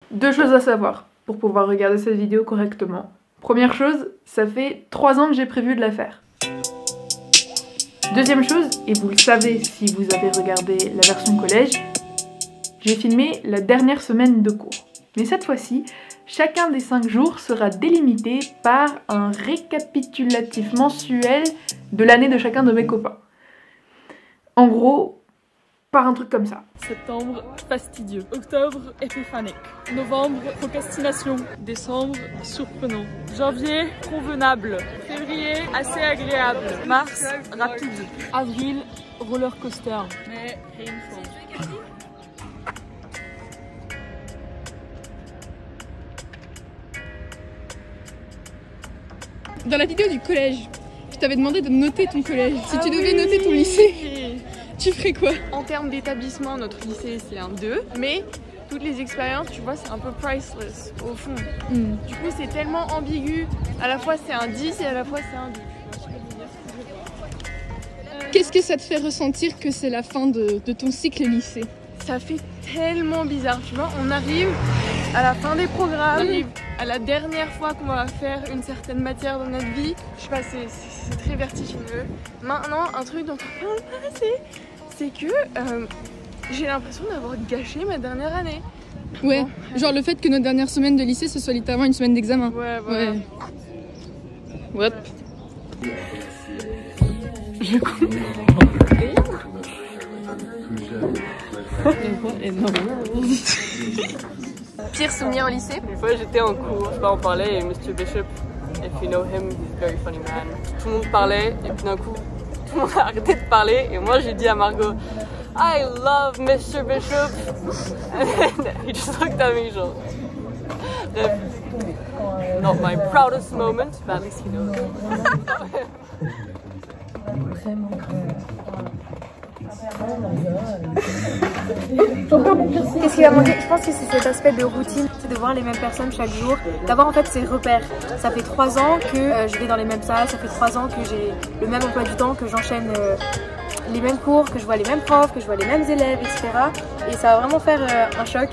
Deux choses à savoir pour pouvoir regarder cette vidéo correctement. Première chose, ça fait 3 ans que j'ai prévu de la faire. Deuxième chose, et vous le savez si vous avez regardé la version collège, j'ai filmé la dernière semaine de cours. Mais cette fois-ci, chacun des 5 jours sera délimité par un récapitulatif mensuel de l'année de chacun de mes copains. En gros, par un truc comme ça. Septembre, fastidieux. Octobre, épiphanique. Novembre, procrastination. Décembre, surprenant. Janvier, convenable. Février, assez agréable. Mars, rapide. Avril, roller coaster. Mais painful. Dans la vidéo du collège, je t'avais demandé de noter ton collège. Si tu devais noter ton lycée, tu ferais quoi? En termes d'établissement, notre lycée c'est un 2, mais toutes les expériences, tu vois, c'est un peu priceless au fond. Du coup, c'est tellement ambigu. À la fois c'est un 10 et à la fois c'est un 2. Qu'est-ce que ça te fait ressentir que c'est la fin de ton cycle lycée? Ça fait tellement bizarre, tu vois, on arrive à la fin des programmes, à la dernière fois qu'on va faire une certaine matière dans notre vie. Je sais pas, c'est très vertigineux. Maintenant, un truc dont on parle pas assez, c'est que j'ai l'impression d'avoir gâché ma dernière année. Ouais, bon, genre le fait que notre dernière semaine de lycée, ce soit littéralement une semaine d'examen. Ouais, voilà. Ouais. Hop. Pire souvenir au lycée? Une fois j'étais en cours, je sais pas, on parlait et Mr. Bishop, if you know him, he's a very funny man. Tout le monde parlait et puis d'un coup, tout le monde a arrêté de parler et moi j'ai dit à Margot, I love Mr. Bishop. And then he just looked at me genre. Bref, not my proudest moment, but at least he knows. Qu'est-ce qui va manquer? Je pense que c'est cet aspect de routine, c'est de voir les mêmes personnes chaque jour, d'avoir en fait ces repères. Ça fait 3 ans que je vais dans les mêmes salles, ça fait 3 ans que j'ai le même emploi du temps, que j'enchaîne les mêmes cours, que je vois les mêmes profs, que je vois les mêmes élèves, etc. Et ça va vraiment faire un choc.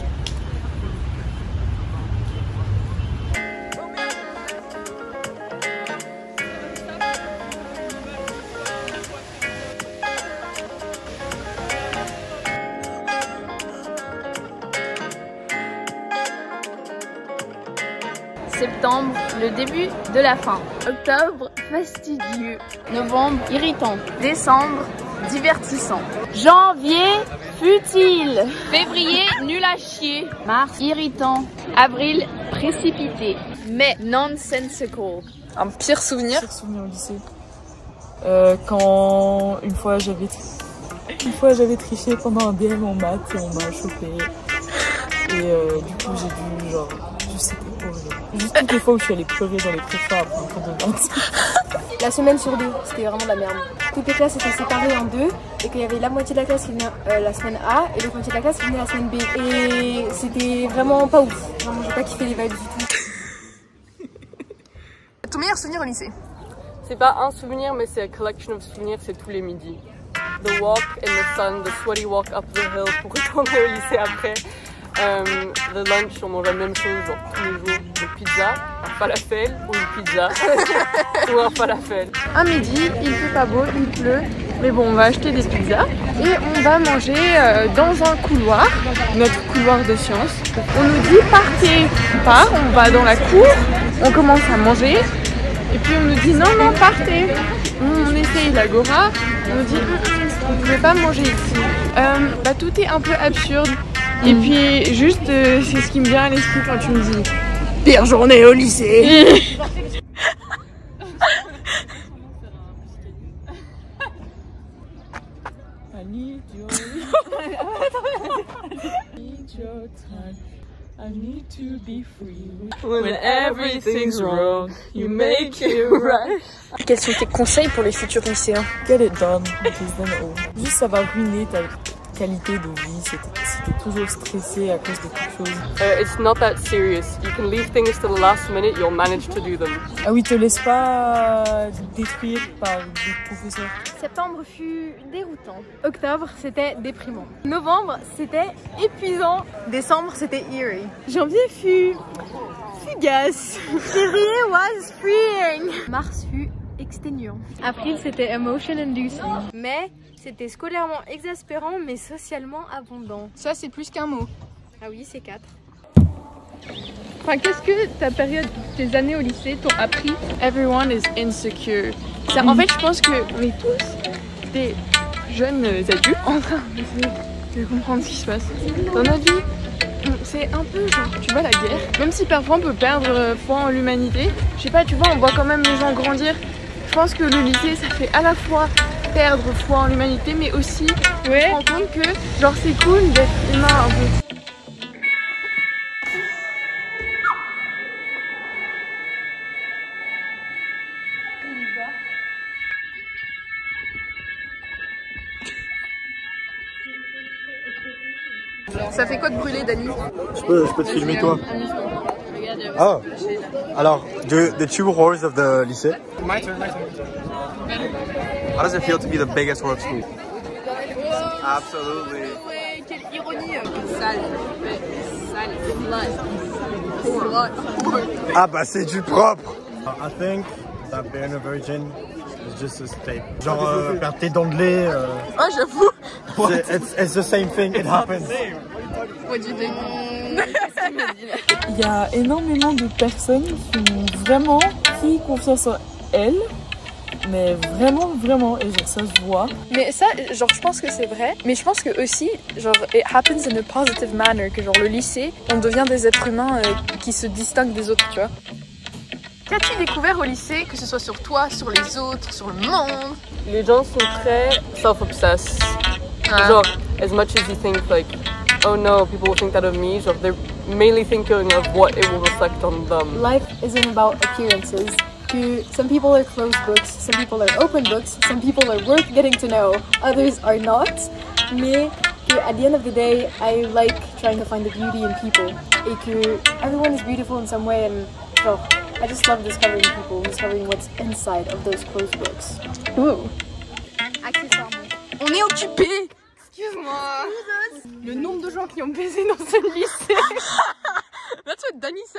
Septembre, le début de la fin. Octobre, fastidieux. Novembre, irritant. Décembre, divertissant. Janvier, futile. Février, nul à chier. Mars, irritant. Avril, précipité. Mai, nonsensical. Un pire souvenir? Pire souvenir au lycée. Quand une fois j'avais triché pendant un BM en maths et on m'a chopé. Et du coup j'ai dû genre, je sais pas quoi, juste toutes les fois où je suis allée pleurer dans les prépas après un cours de maths. La semaine sur 2, c'était vraiment de la merde. Toutes les classes étaient séparées en 2 et qu'il y avait la moitié de la classe qui venait la semaine A et l'autre moitié de la classe qui venait la semaine B. Et c'était vraiment pas ouf. Vraiment, j'ai pas kiffé les vibes du tout. Ton meilleur souvenir au lycée? C'est pas un souvenir, mais c'est a collection of souvenirs, c'est tous les midis. The walk in the sun, the sweaty walk up the hill pour retourner au lycée après. The lunch, on mange la même chose, genre tous les jours, une pizza, un falafel ou une pizza ou un falafel. Un midi, il fait pas beau, il pleut, mais bon, on va acheter des pizzas et on va manger dans un couloir, notre couloir de sciences. On nous dit partez, on part, on va dans la cour, on commence à manger et puis on nous dit non, non, partez. On essaye l'agora, on nous dit vous ne pouvez pas manger ici. Tout est un peu absurde. Et puis juste c'est ce qui me vient à l'esprit quand tu me dis pire journée au lycée. I need your time. I need to be free. When everything's wrong, you make it right. Quels sont tes conseils pour les futurs lycéens? Get it done, because then juste ça va ruiner qualité de vie, c'était toujours stressé à cause de quelque chose. It's not that serious. You can leave things to the last minute, you'll manage to do them. Ah oui, te laisse pas détruire par des professeurs. Septembre fut déroutant. Octobre, c'était déprimant. Novembre, c'était épuisant. Décembre, c'était eerie. Janvier fut fugace. Février was freeing. Mars fut exténuant. Avril, c'était emotion inducing. Mai, c'était scolairement exaspérant mais socialement abondant. Ça, c'est plus qu'un mot. Ah oui, c'est 4. Enfin, qu'est-ce que ta période, tes années au lycée t'ont appris? Everyone is insecure. Ça, en fait, je pense qu'on est tous des jeunes adultes en train de comprendre ce qui se passe dans notre vie. C'est un peu genre, tu vois, la guerre. Même si parfois on peut perdre foi en l'humanité. Je sais pas, tu vois, on voit quand même les gens grandir. Je pense que le lycée, ça fait à la fois perdre foi en l'humanité, mais aussi on se rend compte que genre c'est cool d'être humain un peu. Ça fait quoi de brûler, Dani? Je peux te filmer toi. Oh, alors, the two whores of the lycée. My turn. How does it feel to be the biggest whore of school? Absolutely. Quelle ironie. Sale, Ah bah c'est du propre. I think that being a virgin is just a state. Genre perdre tes dents de lait. Ah, j'avoue. It's the same thing. It happens. What do you think? Il y a énormément de personnes qui ont vraiment pris confiance en elles, mais vraiment, et genre ça se voit. Mais ça, genre je pense que c'est vrai, mais je pense que aussi, genre it happens in a positive manner, que genre le lycée, on devient des êtres humains qui se distinguent des autres, tu vois. Qu'as-tu découvert au lycée, que ce soit sur toi, sur les autres, sur le monde? Les gens sont très self-obsessed. Genre, as much as you think like, oh no, people will think that of me, genre, they're mainly thinking of what it will reflect on them. Life isn't about appearances. Some people are closed books, some people are open books, some people are worth getting to know, others are not. Mais at the end of the day, I like trying to find the beauty in people. Et que everyone is beautiful in some way, and so I just love discovering people, discovering what's inside of those closed books. Ooh. Accessoirement. On est occupé. Excuse-moi. Le nombre de gens qui ont baisé dans ce lycée. That's what Dani said.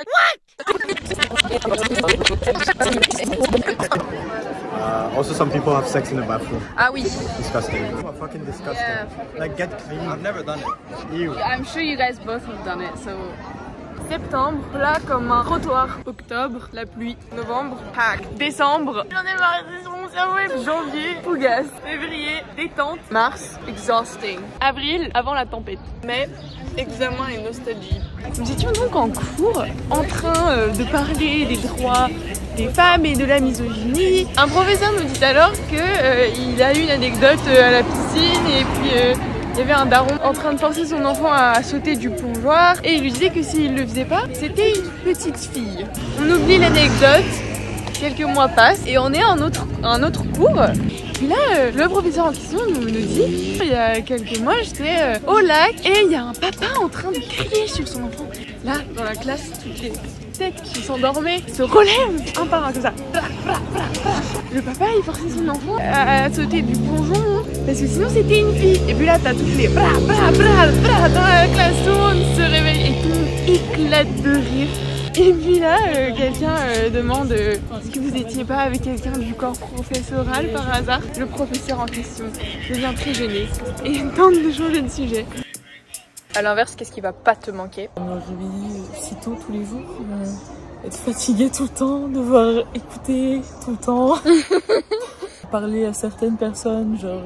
Also, some people have sex in the bathroom. Ah oui. Disgusting. Fucking disgusting. Yeah. Like get clean. I've never done it. Ew. I'm sure you guys both have done it, so. Septembre, plat comme un trottoir. Octobre, la pluie. Novembre, Pâques. Décembre, j'en ai marre de mon cerveau. Janvier, fougasse. Février, détente. Mars, exhausting. Avril, avant la tempête. Mai, examen et nostalgie. Nous étions donc en cours, en train de parler des droits des femmes et de la misogynie. Un professeur nous dit alors qu'il a eu une anecdote à la piscine et puis il y avait un daron en train de forcer son enfant à sauter du plongeoir et il lui disait que s'il le faisait pas, c'était une petite fille. On oublie l'anecdote, quelques mois passent et on est à un autre cours. Puis là, le professeur en question nous dit, il y a quelques mois, j'étais au lac et il y a un papa en train de crier sur son enfant. Là, dans la classe, toutes les têtes qui s'endormaient se relèvent un par un comme ça. Le papa, il forçait son enfant à sauter du plongeon parce que sinon c'était une fille. Et puis là, t'as toutes les bra dans la classe, tout le monde se réveille et tout le monde éclate de rire. Et puis là, quelqu'un demande est-ce que vous n'étiez pas avec quelqu'un du corps professoral par hasard? Le professeur en question devient très gêné et tente de changer de sujet. À l'inverse, qu'est-ce qui va pas te manquer? Me réveiller si tôt tous les jours, être fatiguée tout le temps, devoir écouter tout le temps, parler à certaines personnes, genre...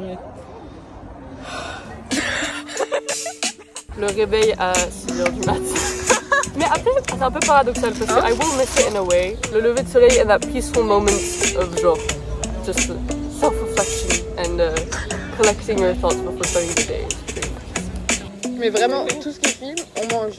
Le réveil à 6h du matin. Mais après, c'est un peu paradoxal parce que I will miss it in a way. Le lever de soleil and that peaceful moment of genre, just self-reflection and collecting your thoughts before starting the day. Mais vraiment, tout ce qui filme, on mange.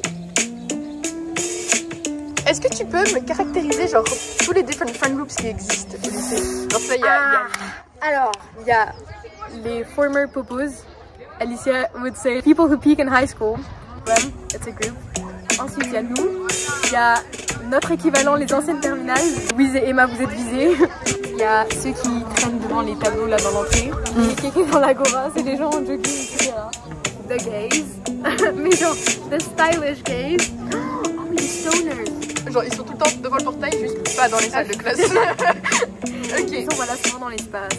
Est-ce que tu peux me caractériser genre tous les different friend groups qui existent au lycée? Genre ça, Alors, il y a les former popos, Alicia would say people who peak in high school. Well, it's a group. Ensuite, il y a nous. Il y a notre équivalent, les anciennes terminales. Louise et Emma, vous êtes visés. Il y a ceux qui traînent devant les tableaux là dans l'entrée. Les kékés dans l'agora, c'est des gens en jogging, etc. The gays. Mais genre, the stylish gays. Oh, les stoners. Genre ils sont tout le temps devant le portail, juste pas dans les salles de classe. Ok. Ils sont voilà, souvent dans l'espace.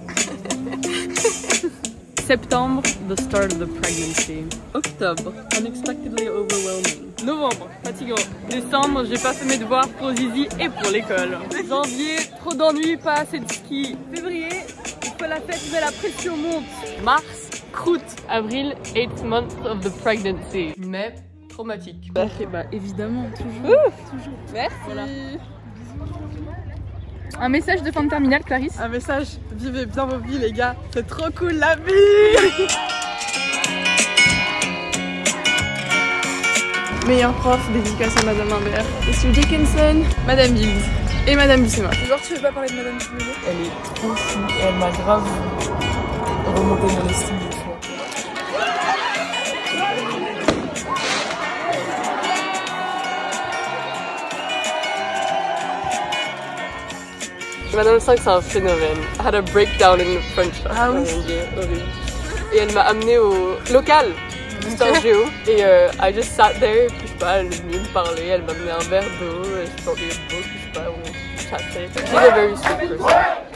Septembre, the start of the pregnancy. Octobre, unexpectedly overwhelming. Novembre, fatigant. Décembre, j'ai pas fait mes devoirs pour Zizi et pour l'école. Janvier, trop d'ennuis, pas assez de ski. Février, il faut la fête mais la pression monte. Mars, croûte. Avril, 8th month of the pregnancy. Mai, traumatique. Bah évidemment, toujours. Toujours. Merci. Voilà. Un message de fin de terminale, Clarisse. Un message, vivez bien vos vies les gars, c'est trop cool la vie. Meilleur prof, dédicace à Madame Imbert, Monsieur Dickinson, Madame Gibbs et Madame Bissema. Genre tu veux pas parler de Madame Bissema? Elle est trop chou et elle m'a grave remonté mon estime de soi. Madame 5, c'est un phénomène. I had a breakdown in French. Ah oui. Horrible. Et elle m'a amenée au local, Mister Géo. Et I just sat there, puis je sais pas, elle est venue me parler, elle m'a amené un verre d'eau, je sortais le book, je sais pas, on chattait. She's a very sweet person.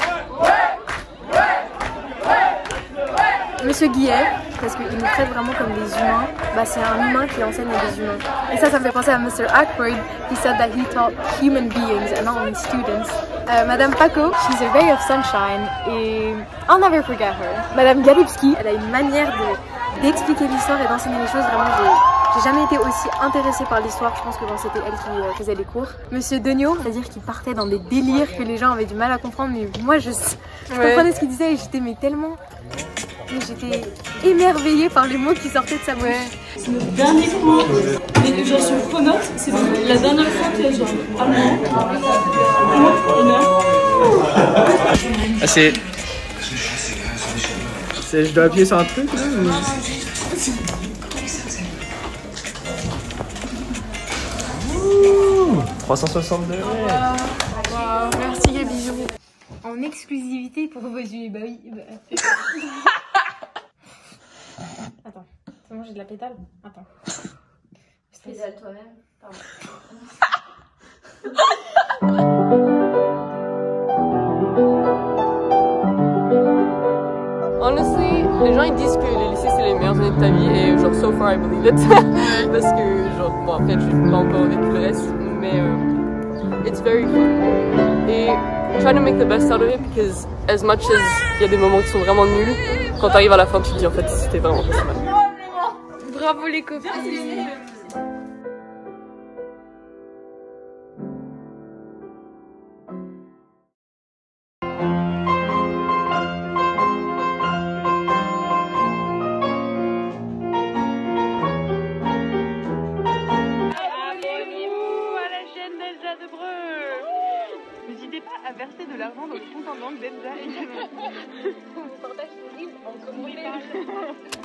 Monsieur Guillet, parce qu'il nous traite vraiment comme des humains, bah c'est un humain qui enseigne à des humains. Et ça me fait penser à Mr. Ackford, he said that he taught human beings and not only students. Madame Paco, she's a ray of sunshine et I'll never forget her. Madame Galipski, elle a une manière d'expliquer l'histoire et d'enseigner les choses, vraiment j'ai jamais été aussi intéressée par l'histoire, je pense que quand c'était elle qui faisait les cours. Monsieur Degnaud, c'est-à-dire qu'il partait dans des délires que les gens avaient du mal à comprendre, mais moi je comprenais ce qu'il disait et j'étais j'étais émerveillée par les mots qui sortaient de sa bouche. C'est notre dernier cours, mais genre sur Phonote, c'est la dernière fois que genre allemand, je dois appuyer sur un truc là ou... 360 degrés. Wow, merci les bisous. En exclusivité pour vos yeux, bah oui. Attends, c'est bon, j'ai de la pétale. Attends. Pédale toi-même. Pardon. Honestly, les gens ils disent que les lycées c'est les meilleures années de ta vie et genre so far I believe it. Parce que genre bon après j'ai pas encore vécu le reste mais it's very fun. Et try to make the best out of it because as much as il y a des moments qui sont vraiment nuls, quand t'arrives à la fin tu te dis en fait c'était vraiment pas si mal. Bravo les copines. N'hésitez pas à verser de l'argent dans le compte en banque d'Elsa également. On partage le livre en commentaire.